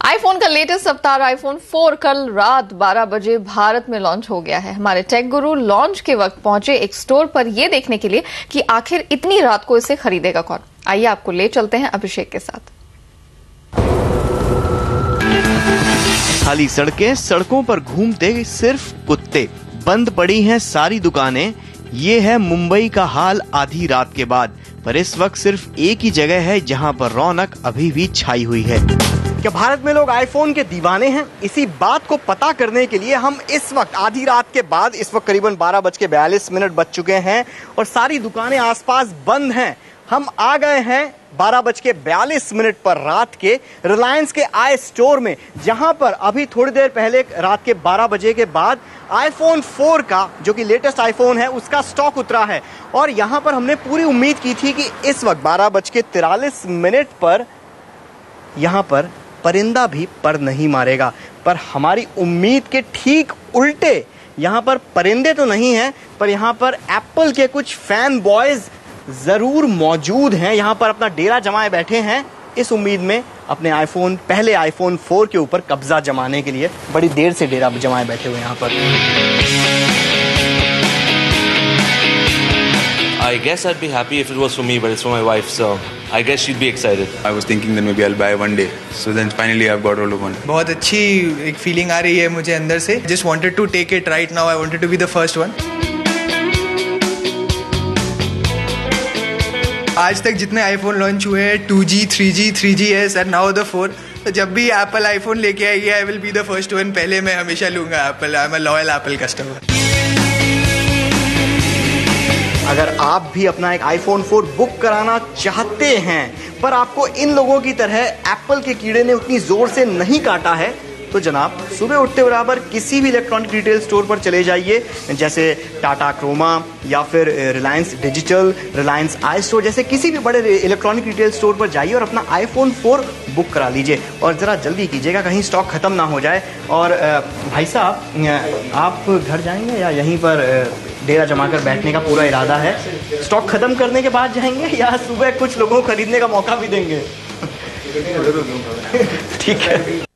IPhone का latest अवतार iPhone 4 कल रात 12 बजे भारत में लॉन्च हो गया है। हमारे टेक गुरु लॉन्च के वक्त पहुंचे एक स्टोर पर यह देखने के लिए कि आखिर इतनी रात को इसे खरीदेगा कौन। आइए आपको ले चलते हैं अभिषेक के साथ। खाली सड़कें, सड़कों पर घूमते सिर्फ कुत्ते, बंद पड़ी हैं सारी दुकानें। ये है मुंबई का हाल आधी रात के बाद। पर इस वक्त सिर्फ एक ही जगह है जहां पर रौनक अभी भी छाई हुई है। क्या भारत में लोग आईफोन के दीवाने हैं? इसी बात को पता करने के लिए हम इस वक्त आधी रात के बाद, इस वक्त करीबन 12:42 बज चुके हैं और सारी दुकानें आसपास बंद हैं। हम आ गए हैं 12:42 पर रात के रिलायंस के iStore में, जहां पर अभी थोड़ी देर पहले रात के 12 बजे के बाद iPhone 4 का, जो कि लेटेस्ट आईफोन है, उसका स्टॉक उतरा है। और यहां पर हमने पूरी उम्मीद की थी कि इस वक्त 12:43 पर यहां पर परिंदा भी पर नहीं मारेगा, पर हमारी उम्मीद के ठीक उल्टे यहां पर परिंदे तो नहीं हैं, पर यहां पर एप्पल के कुछ फैन बॉयज जरूर मौजूद हैं। यहां पर अपना डेरा जमाए बैठे हैं इस उम्मीद में अपने पहले iPhone 4 के ऊपर कब्जा जमाने के लिए। बड़ी देर से डेरा जमाए बैठे हुए यहाँ पर। I guess I'd be happy if it was for me, but it's for my wife, so I guess she'd be excited. I was thinking that maybe I'll buy one day, so then finally I've got hold of one. बहुत अच्छी एक feeling आ रही है मुझे अंदर से। Just wanted to take it right now. I wanted to be the first one. आज तक जितने आईफोन लॉन्च हुए हैं 2G, 3G, 3GS and now the 4, तो जब भी एप्पल आईफोन लेके आएगी I will be the first one. पहले मैं हमेशा लूंगा Apple. I am a loyal Apple customer. अगर आप भी अपना एक iPhone 4 बुक कराना चाहते हैं, पर आपको इन लोगों की तरह एप्पल के कीड़े ने उतनी जोर से नहीं काटा है, तो जनाब सुबह उठते बराबर किसी भी इलेक्ट्रॉनिक रिटेल स्टोर पर चले जाइए, जैसे टाटा क्रोमा या फिर रिलायंस डिजिटल, रिलायंस iStore जैसे किसी भी बड़े इलेक्ट्रॉनिक रिटेल स्टोर पर जाइए और अपना iPhone 4 बुक करा लीजिए। और ज़रा जल्दी कीजिएगा, कहीं स्टॉक ख़त्म ना हो जाए। और भाई साहब, आप घर जाएंगे या यहीं पर डेरा जमा कर बैठने का पूरा इरादा है? स्टॉक ख़त्म करने के बाद जाएंगे या सुबह कुछ लोगों को खरीदने का मौका भी देंगे? ठीक है।